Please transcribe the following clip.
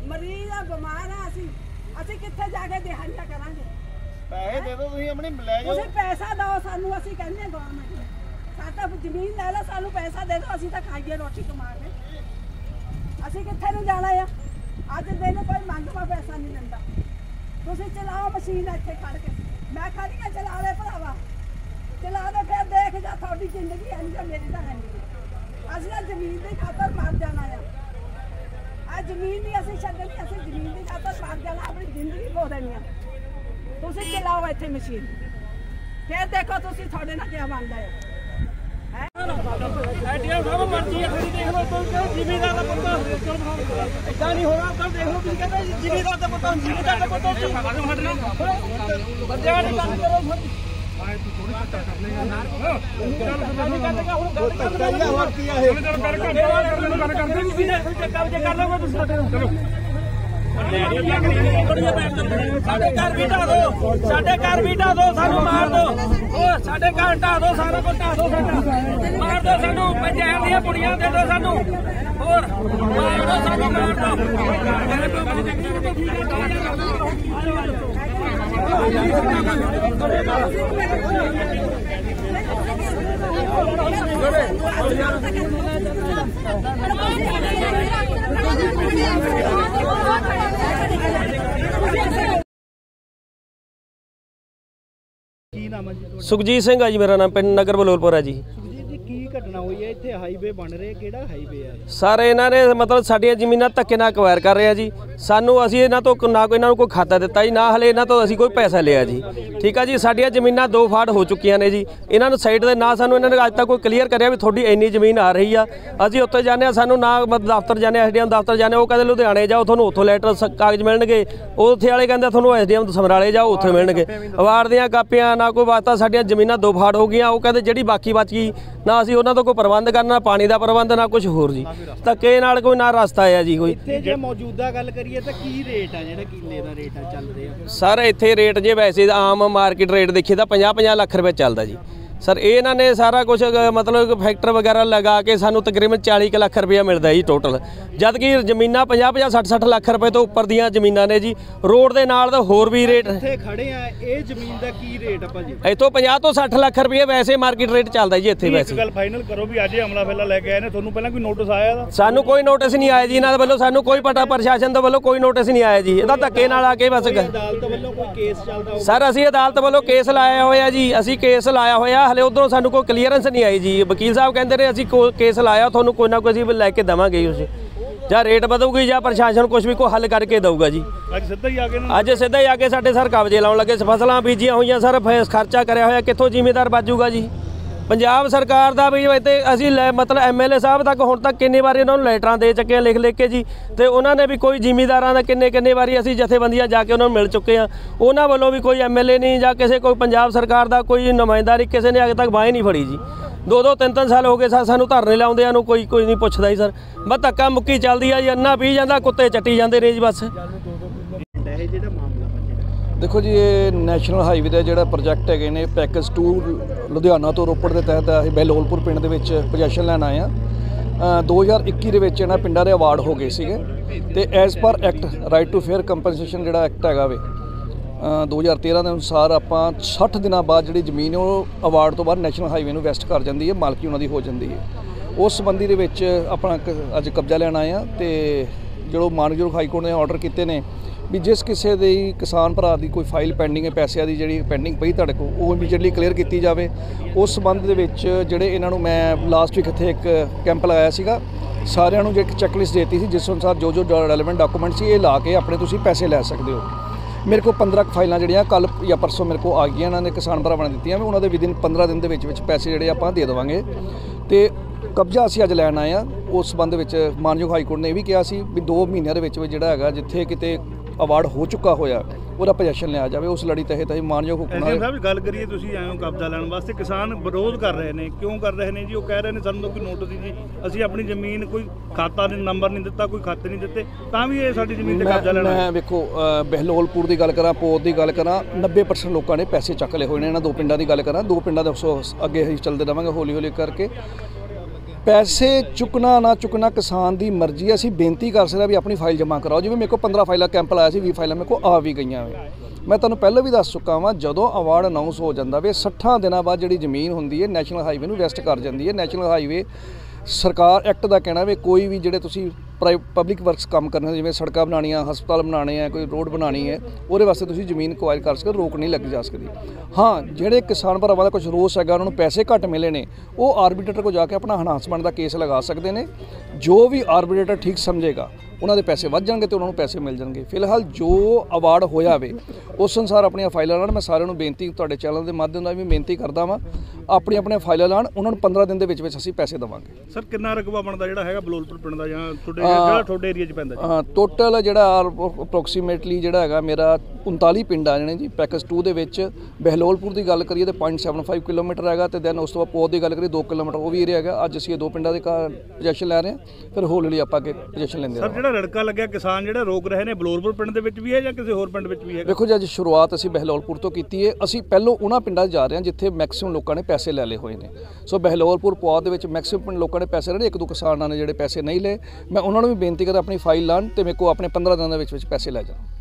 ਮਰੀਜ਼ ਆ, ਬਿਮਾਰ ਆ, ਅਸੀਂ ਕਿੱਥੇ ਜਾ ਕੇ ਦਿਹਾੜੀਆਂ ਕਰਾਂਗੇ? ਪੈਸੇ ਦੇ ਦਿਓ ਤੁਸੀਂ ਆਪਣੀ ਲੈ ਜਾਓ। ਤੁਸੀਂ ਪੈਸਾ ਦਿਓ ਸਾਨੂੰ, ਅਸੀਂ ਕਹਿੰਦੇ ਗਵਰਨਮੈਂਟ ਨੂੰ ਸਾਡਾ ਜ਼ਮੀਨ ਲੈ ਲਓ, ਸਾਨੂੰ ਪੈਸਾ ਦੇ ਦਿਓ, ਅਸੀਂ ਤਾਂ ਖਾਈਏ ਰੋਟੀ ਕਮਾ ਕੇ। ਅਸੀਂ ਕਿੱਥੇ ਨੂੰ ਜਾਣਾ ਆ? ਅੱਜ ਦਿਨ ਕੋਈ ਮੰਗਵਾ ਪੈਸਾ ਨਹੀਂ ਦਿੰਦਾ। ਤੁਸੀਂ ਚਲਾਓ ਮਸ਼ੀਨ ਇੱਥੇ ਖੜ ਕੇ, ਮੈਂ ਖੜੀ ਆ, ਚਲਾ ਲੈ ਭਰਾਵਾ, ਚਲਾ ਦੇ, ਫਿਰ ਦੇਖ ਜਾ ਤੁਹਾਡੀ ਜ਼ਿੰਦਗੀ ਹੈ ਜਾਂ ਮੇਰੀ ਤਾਂ ਹੈ ਨਹੀਂ। ਅਸੀਂ ਤਾਂ ਜ਼ਮੀਨ ਦੀ ਖਾਤਰ ਮਰ ਜਾਣਾ ਆ। ਆ ਜ਼ਮੀਨ ਨਹੀਂ ਅਸੀਂ ਛੱਡਣੀ, ਅਸੀਂ ਜ਼ਮੀਨ ਦੀ ਖਾਤਰ ਮਰ ਜਾਣਾ, ਆਪਣੀ ਜ਼ਿੰਦਗੀ ਖੋ ਦੇਣੀ ਆ। ਤੁਸੀਂ ਚਲਾਓ ਇੱਥੇ ਮਸ਼ੀਨ, ਫਿਰ ਦੇਖੋ ਤੁਸੀਂ ਤੁਹਾਡੇ ਨਾਲ ਕੀ ਬਣਦਾ ਹੈ। ਐਡੀਆਂ ਸਭ ਮਰਜ਼ੀ ਹੈ ਸਾਡੀ, ਦੇਖ ਲਓ ਕੋਈ ਜ਼ਿਮੀਂਦਾਰ ਦਾ ਪੁੱਤ ਇਦਾਂ ਨਹੀਂ ਹੋਣਾ। ਤਾਂ ਦੇਖ ਲਓ ਤੁਸੀਂ ਕਹਿੰਦੇ ਜ਼ਿਮੀਂਦਾਰ ਦਾ ਪੁੱਤ, ਜ਼ਿਮੀਂਦਾਰ ਦਾ ਪੁੱਤ ਬੰਦਿਆਂ ਨੇ ਗੱਲ ਕਰੋ। ਆਏ ਤੂੰ ਥੋੜੀ ਘੱਟਾ ਕਰ ਲੇਗਾ ਯਾਰ, ਹੋਰ ਕੀ ਆ ਇਹ ਗੱਲ ਕਰਦੇ ਤੁਸੀਂ ਨੇ ਕਬਜ਼ੇ ਕਰ ਲਓਗੇ ਤੁਸੀਂ। ਚਲੋ ਸਾਡੇ ਘਰ ਵੀ ਢਾ ਦੋ, ਸਾਡੇ ਘਰ ਵੀ ਢਾ ਦੋ, ਸਾਨੂੰ ਮਾਰ ਦੋ, ਉਹ ਸਾਡੇ ਘਰ ਢਾ ਦੋ, ਸਾਰਾ ਕੁਝ ਢਾ ਦੋ, ਸਾਡਾ ਮਾਰ ਦੋ, ਸਾਨੂੰ ਪੰਚਾਇਤ ਦੀਆਂ ਕੁੜੀਆਂ ਦੇ ਦੋ, ਸਾਨੂੰ ਹੋਰ ਮਾਰ ਦੋ, ਸਾਨੂੰ ਮਾਰ ਦੋ। ਸੁਖਜੀਤ ਸਿੰਘ ਆ ਜੀ ਮੇਰਾ ਨਾਮ, ਪਿੰਡ ਨਗਰ ਬਲੋਲਪੁਰ ਹੈ ਜੀ। ਕੀ ਘਟਨਾ ਹੋਈ ਹੈ ਇੱਥੇ? ਹਾਈਵੇ ਬਣ ਰਿਹਾ, ਕਿਹੜਾ ਹਾਈਵੇ ਹੈ ਸਰ? ਇਹਨਾਂ ਨੇ ਮਤਲਬ ਸਾਡੀਆਂ ਜ਼ਮੀਨਾਂ ਧੱਕੇ ਨਾਲ ਅਕਵਾਇਰ ਕਰ ਰਹੇ ਆ ਜੀ। ਸਾਨੂੰ ਅਸੀਂ ਇਹਨਾਂ ਤੋਂ ਨਾ ਕੋਈ ਇਹਨਾਂ ਨੂੰ ਕੋਈ ਖਾਤਾ ਦਿੱਤਾ ਜੀ, ਨਾ ਹਲੇ ਇਹਨਾਂ ਤੋਂ ਅਸੀਂ ਕੋਈ ਪੈਸਾ ਲਿਆ ਜੀ। ਠੀਕ ਆ ਜੀ, ਸਾਡੀਆਂ ਜ਼ਮੀਨਾਂ 2 ਫਾੜ ਹੋ ਚੁੱਕੀਆਂ ਨੇ ਜੀ। ਇਹਨਾਂ ਨੂੰ ਸਾਈਡ ਦੇ ਨਾ ਸਾਨੂੰ ਇਹਨਾਂ ਨੇ ਅੱਜ ਤੱਕ ਕੋਈ ਕਲੀਅਰ ਕਰਿਆ ਵੀ ਤੁਹਾਡੀ ਇੰਨੀ ਜ਼ਮੀਨ ਆ ਰਹੀ ਆ। ਅਸੀਂ ਉੱਥੇ ਜਾਂਦੇ ਆ, ਸਾਨੂੰ ਨਾ ਦਫ਼ਤਰ ਜਾਂਦੇ, ਐਸਡੀਐਮ ਦਫ਼ਤਰ ਜਾਂਦੇ, ਉਹ ਕਹਿੰਦੇ ਲੁਧਿਆਣੇ ਜਾਓ, ਤੁਹਾਨੂੰ ਉੱਥੋਂ ਲੈਟਰ ਕਾਗਜ਼ ਮਿਲਣਗੇ। ਉੱਥੇ ਵਾਲੇ ਕਹਿੰਦੇ ਤੁਹਾਨੂੰ ਐਸਡੀਐਮ ਸਮਰਾਲੇ ਜਾਓ, ਉੱਥੇ ਮਿਲਣਗੇ। ਅਵਾਰਡ ਦੀਆਂ ਕਾਪੀਆਂ ਨਾ ਕੋਈ ਵਾਸਤਾ, ਸਾਡੀਆਂ ਜ਼ਮੀਨਾਂ 2 ਫਾੜ ਹੋ ਗਈਆਂ। ਉਹ ਕਹਿੰਦੇ ਜਿਹੜੀ ਬਾਕੀ ਬਚ ਗਈ, ਨਾ ਅਸੀਂ ਉਹਨਾਂ ਤੋਂ ਕੋਈ ਪ੍ਰਬੰਧ ਕਰਨਾ, ਪਾਣੀ ਦਾ ਪ੍ਰਬੰਧ, ਨਾ ਕੁਝ ਹੋਰ ਜੀ। ਧੱਕੇ ਨਾਲ ਕੋਈ ਨਾ ਰਸਤਾ ਆ ਜੀ ਕੋਈ। ਇੱਥੇ ਜੇ ਮੌਜੂਦਾ ਗੱਲ ਕਰੀਏ ਤਾਂ ਕੀ ਰੇਟ ਆ, ਜਿਹੜਾ ਕਿੱਲੇ ਦਾ ਰੇਟ ਆ ਚੱਲ ਰਿਹਾ ਸਰ? ਇੱਥੇ ਰੇਟ ਜੇ ਵੈਸੇ ਆਮ ਮਾਰਕੀਟ ਰੇਟ ਦੇਖੀਏ ਤਾਂ 50-50 ਲੱਖ ਰੁਪਏ ਚੱਲਦਾ ਜੀ। ਸਰ ਇਹਨਾਂ ਨੇ ਸਾਰਾ ਕੁਝ ਮਤਲਬ ਫੈਕਟਰ ਵਗੈਰਾ ਲਗਾ ਕੇ ਸਾਨੂੰ ਤਕਰੀਬਨ 40 ਲੱਖ ਰੁਪਇਆ ਮਿਲਦਾ ਜੀ ਟੋਟਲ, ਜਦ ਕਿ ਜ਼ਮੀਨਾਂ 50-50 60-60 ਲੱਖ ਰੁਪਏ ਤੋਂ ਉੱਪਰ ਦੀਆਂ ਜ਼ਮੀਨਾਂ ਨੇ ਜੀ। ਰੋਡ ਦੇ ਨਾਲ ਤਾਂ ਹੋਰ ਵੀ ਰੇਟ। ਇੱਥੇ ਖੜੇ ਆ, ਇਹ ਜ਼ਮੀਨ ਦਾ ਕੀ ਰੇਟ ਆ ਭਾਜੀ? ਇੱਥੋਂ 50 ਤੋਂ 60 ਲੱਖ ਰੁਪਏ ਵੈਸੇ ਮਾਰਕੀਟ ਰੇਟ ਚੱਲਦਾ ਜੀ ਇੱਥੇ। ਵੈਸੇ ਗੱਲ ਫਾਈਨਲ ਕਰੋ ਵੀ ਅੱਜ ਅਮਲਾ ਫੈਲਾ ਲੈ ਕੇ ਆਏ ਨੇ, ਤੁਹਾਨੂੰ ਪਹਿਲਾਂ ਕੋਈ ਨੋਟਿਸ ਆਇਆ ਦਾ? ਸਾਨੂੰ ਕੋਈ ਨੋਟਿਸ ਨਹੀਂ ਆਇਆ ਜੀ ਇਹਨਾਂ ਦੇ ਵੱਲੋਂ, ਸਾਨੂੰ ਕੋਈ ਪਤਾ ਪ੍ਰਸ਼ਾਸਨ ਦੇ ਵੱਲੋਂ ਕੋਈ ਨੋਟਿਸ ਨਹੀਂ ਆਇਆ ਜੀ। ਇਹਦਾ ਧੱਕੇ ਨਾਲ ਆ ਕੇ ਬਸ। ਅਦਾਲਤ ਵੱਲੋਂ ਕੋਈ ਕੇਸ ਚੱਲਦਾ? ਸਰ ਅਸੀਂ ਅਦਾਲਤ ਵੱਲੋਂ ਕੇਸ ਲਾਇਆ ਹੋਇਆ ਜੀ, ਅਸੀਂ ਕੇਸ ਲਾਇਆ ਹੋਇਆ, ਹਲੇ ਉਧਰੋਂ ਸਾਨੂੰ ਕੋਈ ਕਲੀਅਰੈਂਸ ਨਹੀਂ ਆਈ ਜੀ। ਵਕੀਲ ਸਾਹਿਬ ਕਹਿੰਦੇ ਨੇ ਅਸੀਂ ਕੇਸ ਲਾਇਆ, ਤੁਹਾਨੂੰ ਕੋਈ ਨਾ ਕੋਈ ਅਸੀਂ ਲੈ ਕੇ ਦੇਵਾਂਗੇ ਉਸ, ਜਾਂ ਰੇਟ ਵਧੂਗੀ ਜਾਂ ਪ੍ਰਸ਼ਾਸਨ ਕੁਝ ਵੀ ਕੋਈ ਹੱਲ ਕਰਕੇ ਦਊਗਾ ਜੀ। ਅੱਜ ਸਿੱਧਾ ਹੀ ਆ ਕੇ ਸਾਡੇ ਸਰ ਕਬਜ਼ੇ ਲਾਉਣ ਲੱਗੇ। ਫਸਲਾਂ ਬੀਜੀਆਂ ਹੋਈਆਂ ਸਰ, ਖਰਚਾ ਕਰਿਆ ਹੋਇਆ, ਕਿੱਥੋਂ ਜ਼ਿਮੀਂਦਾਰ ਬਾਜੂਗਾ ਜੀ? ਪੰਜਾਬ ਸਰਕਾਰ ਦਾ ਵੀ ਇੱਥੇ ਅਸੀਂ ਮਤਲਬ ਐਮਐਲਏ ਸਾਹਿਬ ਤੱਕ ਹੁਣ ਤੱਕ ਕਿੰਨੀ ਵਾਰੀ ਉਹਨਾਂ ਨੂੰ ਲੈਟਰਾਂ ਦੇ ਚੱਕੇ ਲਿਖ ਕੇ ਜੀ, ਤੇ ਉਹਨਾਂ ਨੇ ਵੀ ਕੋਈ ਜ਼ਿਮੀਂਦਾਰਾਂ ਦਾ ਕਿੰਨੇ ਵਾਰੀ ਅਸੀਂ ਜਥੇਬੰਦੀਆਂ ਜਾ ਕੇ ਉਹਨਾਂ ਨੂੰ ਮਿਲ ਚੁੱਕੇ ਆ। ਉਹਨਾਂ ਵੱਲੋਂ ਵੀ ਕੋਈ ਐਮਐਲਏ ਨਹੀਂ ਜਾਂ ਕਿਸੇ ਕੋਈ ਪੰਜਾਬ ਸਰਕਾਰ ਦਾ ਕੋਈ ਨੁਮਾਇੰਦਾਰੀ ਕਿਸੇ ਨੇ ਅਜੇ ਤੱਕ ਬਾਂਹ ਨਹੀਂ ਫੜੀ ਜੀ। 2-2 3-3 ਸਾਲ ਹੋ ਗਏ ਸਾਨੂੰ ਧਰਨੇ ਲਾਉਂਦਿਆਂ ਨੂੰ, ਕੋਈ ਨਹੀਂ ਪੁੱਛਦਾ ਜੀ ਸਰ। ਬਸ ਧੱਕਾ ਮੁੱਕੀ ਚੱਲਦੀ ਆ ਜੀ, ਅੰਨਾ ਪੀ ਜਾਂਦਾ, ਕੁੱਤੇ ਚੱਟੀ ਜਾਂਦੇ ਨੇ ਜੀ ਬਸ। देखो जी, ये नैशनल हाईवे का जोड़ा प्रोजैक्ट है ने पैकेज 2 लुधियाना तो रोपड़ के तहत अं बहलोलपुर पिंड के पोजैशन लैन आए हैं। 2021 के पिंडा के अवार्ड हो गए थे, तो as per act right to fair compensation जोड़ा एक्ट है वे 2013 के अनुसार आप 60 दिन बाद जी जमीन है वो अवार्ड तो बाद नैशनल हाईवे में वैस्ट कर जाती है, मालकी उन्होंने हो जाती है। उस संबंधी अपना अज कब्जा लैन आए हैं, तो जो मानयोग हाईकोर्ट ने ऑर्डर किए हैं भी जिस किसी दी किसान भरा की कोई फाइल पेंडिंग है, पैसों की जी पेंडिंग पई तुहाडे कोल, वो इमीडिएटली क्लीयर की जाए। उस संबंध दे विच जिहड़े इन्हां नूं मैं लास्ट वीक इत्थे एक कैंप लगाया सीगा, सारिआं नूं एक चैकलिस्ट देती सी जिस अनुसार जो रेलेवेंट डॉकूमेंट सी ये ला के अपने तुसीं पैसे लै सकदे हो। मेरे को 15 फाइलां जिहड़ियां कल या परसों मेरे को आ गईयां, इन्हां ने किसान भरावां ने दित्तियां, उन्हां दे विदिन 15 दिन दे विच पैसे जिहड़े आपां दे देवांगे। ते कब्जा असीं अज लैण आए हैं। उस संबंध विच मानयोग हाईकोर्ट ने यह भी कहा सी भी 2 महीनों दे विच जिहड़ा हैगा जिथे किते अवार्ड हो चुका होया ਉਹਦਾ ਪੋਜੈਸ਼ਨ ਲਿਆ ਜਾਵੇ। ਉਸ ਲੜੀ ਤਹਿਤ ਅਸੀਂ ਮਾਨਯੋਗ ਹੁਕਮ ਨਾਲ ਸਾਹਿਬ ਗੱਲ ਕਰੀਏ, ਤੁਸੀਂ ਆਏ ਹੋ ਕਬਜ਼ਾ ਲੈਣ ਵਾਸਤੇ, ਕਿਸਾਨ ਵਿਰੋਧ ਕਰ ਰਹੇ ਨੇ, ਕਿਉਂ ਕਰ ਰਹੇ ਨੇ ਜੀ? ਉਹ ਕਹਿ ਰਹੇ ਨੇ ਸਾਨੂੰ ਕੋਈ ਨੋਟਿਸ ਜੀ, ਅਸੀਂ ਆਪਣੀ ਜ਼ਮੀਨ ਕੋਈ ਖਾਤਾ ਨਹੀਂ, ਨੰਬਰ ਨਹੀਂ ਦਿੱਤਾ, ਕੋਈ ਖਾਤੇ ਨਹੀਂ ਦਿੱਤੇ, ਤਾਂ ਵੀ ਇਹ ਸਾਡੀ ਜ਼ਮੀਨ ਤੇ ਕਬਜ਼ਾ ਲੈਣਾ। ਮੈਂ ਵੇਖੋ ਬਹਿਲੋਲਪੁਰ ਦੀ ਗੱਲ ਕਰਾਂ, ਪੋਤ ਦੀ ਗੱਲ ਕਰਾਂ, 90% ਲੋਕਾਂ ਨੇ ਪੈਸੇ ਚੱਕ ਲਏ ਹੋਏ ਨੇ। ਇਹਨਾਂ 2 ਪਿੰਡਾਂ ਦੀ ਗੱਲ ਕਰਾਂ, 2 ਪਿੰਡਾਂ ਦੇ ਅੱਗੇ ਅਸੀਂ ਚੱਲਦੇ ਰਹਾਂਗੇ ਹੌਲੀ ਹੌਲੀ ਕਰਕੇ। ਪੈਸੇ ਚੁੱਕਣਾ ਨਾ ਚੁੱਕਣਾ ਕਿਸਾਨ ਦੀ ਮਰਜ਼ੀ ਹੈ। ਅਸੀਂ ਬੇਨਤੀ ਕਰ ਸਕਦੇ ਵੀ ਆਪਣੀ ਫਾਈਲ ਜਮ੍ਹਾਂ ਕਰਾਓ। ਜਿਵੇਂ ਮੇਰੇ ਕੋਲ 15 ਫਾਈਲਾਂ ਕੈਂਪ ਲਾਇਆ ਸੀ, 20 ਫਾਈਲਾਂ ਮੇਰੇ ਕੋਲ ਆ ਵੀ ਗਈਆਂ ਵੇ। ਮੈਂ ਤੁਹਾਨੂੰ ਪਹਿਲਾਂ ਵੀ ਦੱਸ ਚੁੱਕਾ ਵਾਂ, ਜਦੋਂ ਅਵਾਰਡ ਅਨਾਉਂਸ ਹੋ ਜਾਂਦਾ ਵੇ 60 ਦਿਨਾਂ ਬਾਅਦ ਜਿਹੜੀ ਜ਼ਮੀਨ ਹੁੰਦੀ ਹੈ ਨੈਸ਼ਨਲ ਹਾਈਵੇ ਨੂੰ ਵੈਸਟ ਕਰ ਜਾਂਦੀ ਹੈ। ਨੈਸ਼ਨਲ ਹਾਈਵੇ ਸਰਕਾਰ ਐਕਟ ਦਾ ਕਹਿਣਾ ਵੇ ਕੋਈ ਵੀ ਜਿਹੜੇ ਤੁਸੀਂ ਪਬਲਿਕ ਵਰਕਸ ਕੰਮ ਕਰਨੇ, ਜਿਵੇਂ ਸੜਕਾਂ ਬਣਾਉਣੀਆਂ, ਹਸਪਤਾਲ ਬਣਾਉਣੇ ਆ, ਕੋਈ ਰੋਡ ਬਣਾਉਣੀ ਹੈ, ਉਹਦੇ ਵਾਸਤੇ ਤੁਸੀਂ ਜ਼ਮੀਨ ਅਕਵਾਇਰ ਕਰ ਸਕਦੇ, ਰੋਕ ਨਹੀਂ ਲੱਗ ਜਾ ਸਕਦੀ। ਹਾਂ, ਜਿਹੜੇ ਕਿਸਾਨ ਭਰਾਵਾਂ ਦਾ ਕੁਝ ਰੋਸ ਹੈਗਾ, ਉਹਨਾਂ ਨੂੰ ਪੈਸੇ ਘੱਟ ਮਿਲੇ ਨੇ, ਉਹ ਆਰਬੀਟਰ ਕੋਲ ਜਾ ਕੇ ਆਪਣਾ ਹਨਾਸਮੈਂਟ ਦਾ ਕੇਸ ਲਗਾ ਸਕਦੇ ਨੇ। ਜੋ ਵੀ ਆਰਬੀਟਰ ਠੀਕ ਸਮਝੇਗਾ ਉਹਨਾਂ ਦੇ ਪੈਸੇ ਵੱਧ ਜਾਣਗੇ ਤੇ ਉਹਨਾਂ ਨੂੰ ਪੈਸੇ ਮਿਲ ਜਾਣਗੇ। ਫਿਲਹਾਲ ਜੋ ਅਵਾਰਡ ਹੋਇਆ ਵੇ ਉਸ ਅਨੁਸਾਰ ਆਪਣੀਆਂ ਫਾਈਲਾਂ ਲਾਉਣ। ਮੈਂ ਸਾਰਿਆਂ ਨੂੰ ਬੇਨਤੀ, ਤੁਹਾਡੇ ਚੈਨਲ ਦੇ ਮਾਧਿਅਮ ਨਾਲ ਵੀ ਬੇਨਤੀ ਕਰਦਾ ਵਾਂ, ਆਪਣੀਆਂ ਫਾਈਲਾਂ ਲਾਉਣ। ਉਹਨਾਂ ਨੂੰ 15 ਦਿਨ ਦੇ ਵਿੱਚ ਅਸੀਂ ਪੈਸੇ ਦੇਵਾਂਗੇ। ਸਰ ਕਿੰਨਾ ਰਕਬਾ ਬਣਦਾ ਜਿਹੜਾ ਹੈਗਾ ਬਲੋਲਪੁਰ ਪਿੰਡ ਦਾ ਜਾਂ ਤੁਹਾਡੇ ਏਰੀਆ 'ਚ ਪੈਂਦਾ ਜੀ? ਟੋਟਲ ਜਿਹੜਾ ਅਪਰੋਕਸੀਮੇਟਲੀ ਜਿਹੜਾ ਹੈਗਾ ਮੇਰਾ 39 ਪਿੰਡ ਆ ਜਾਣੇ ਜੀ ਪੈਕੇਜ 2 ਦੇ ਵਿੱਚ। ਬਹਿਲੋਲਪੁਰ ਦੀ ਗੱਲ ਕਰੀਏ ਤਾਂ 0.75 ਕਿਲੋਮੀਟਰ ਹੈਗਾ, ਤੇ ਦੈਨ ਉਸ ਤੋਂ ਬਾਅਦ ਪੌਦ ਦੀ ਗੱਲ ਕਰੀਏ 2 ਕਿਲੋਮੀਟਰ ਉਹ ਵੀ ਏਰੀਆ ਹੈਗਾ। ਅੱਜ ਅਸੀਂ ਇਹ 2 ਪਿੰਡਾਂ ਦੇ ਪੋਜੀਸ਼ਨ ਲੈ ਰਹੇ ਹਾਂ, ਫਿਰ ਹੌਲੀ ਆਪਾਂ ਅੱਗੇ ਪੋਜੀਸ਼ਨ ਲੈਂਦੇ ਹਾਂ। ਸਰ ਜਿਹੜਾ ਰੜਕਾ ਲੱਗਿਆ ਕਿਸਾਨ ਜਿਹੜੇ ਰੋਕ ਰਹੇ ਨੇ ਬਲੋਲਪੁਰ ਪਿੰਡ ਦੇ ਵਿੱਚ ਵੀ ਹੈ ਜਾਂ ਕਿਸੇ ਹੋਰ ਪਿੰਡ ਵਿੱਚ ਵੀ ਹੈ? ਦੇਖੋ ਜੀ, ਅੱਜ ਸ਼ੁਰੂਆਤ ਅਸੀਂ ਬਹਿਲੋਲਪੁਰ ਤੋਂ ਕੀਤੀ ਹੈ। ਅਸੀਂ ਪਹਿਲੋਂ ਉਹਨਾਂ ਪਿੰਡਾਂ 'ਚ ਜਾ ਰਹੇ ਹਾਂ ਜਿੱਥੇ ਮੈਕਸਿਮਮ ਲੋਕਾਂ ਨੇ ਪੈਸੇ ਲੈ ਲਏ ਹੋਏ ਨੇ। ਸੋ ਬਹਿਲੋਲਪੁਰ ਪੌਦ ਦੇ ਵਿੱਚ ਮੈਕਸਿਮਮ ਲੋਕਾਂ ਨੇ ਪੈਸੇ ਲੈ ਲਏ, 1-2 ਕਿਸਾਨਾਂ ਨੇ ਜਿਹੜੇ ਪੈਸੇ ਨਹੀਂ ਲਏ। ਮੈਂ ਉਹਨਾਂ ਨੂੰ ਵੀ ਬੇਨਤੀ ਕਰਦਾ ਆਪਣੀ ਫਾਈਲ ਲਾਉਣ ਤੇ ਮੇਰੇ ਕੋਲ ਆਪਣੇ 15 ਦਿਨਾਂ ਦੇ ਵਿੱਚ ਪੈਸੇ ਲੈ ਜਾਣ।